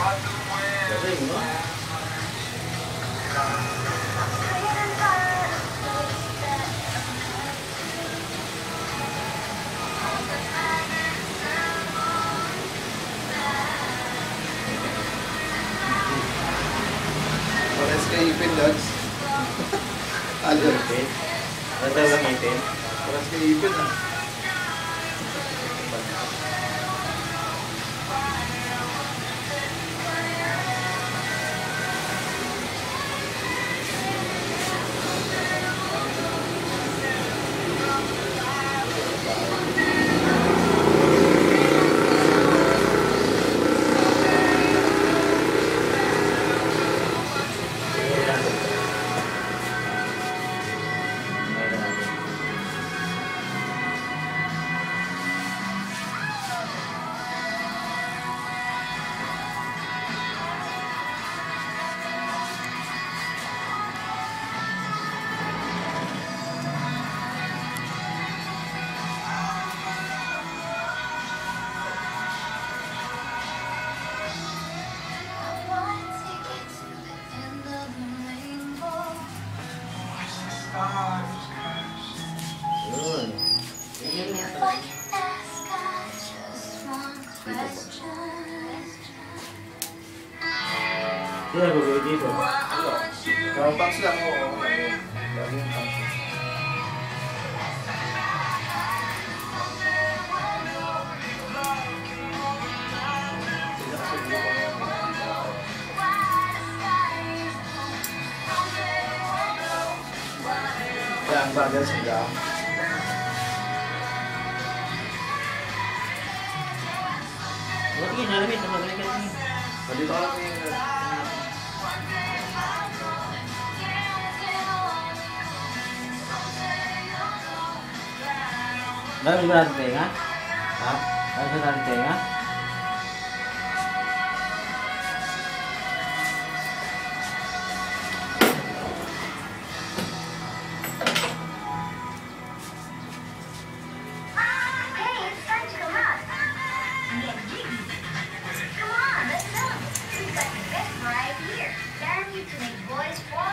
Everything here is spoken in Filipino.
Galing, no? Pares kay Ipin, Dads. Ano? Ipin? Ano tawag ang ipin? Pares kay Ipin, ah. Yun. Sino gagawin dito? Kapapangs lang, oo. Lagi yung pangs. Kaya ang bagay sila. Huwag yun, nalamit. Magaling ka rin. Dito ka lang yung... Dami ba natin tenga? Ha? Dami ba natin tenga? Come on, let's go. We've got the best variety here. Guaranteed to make boys fall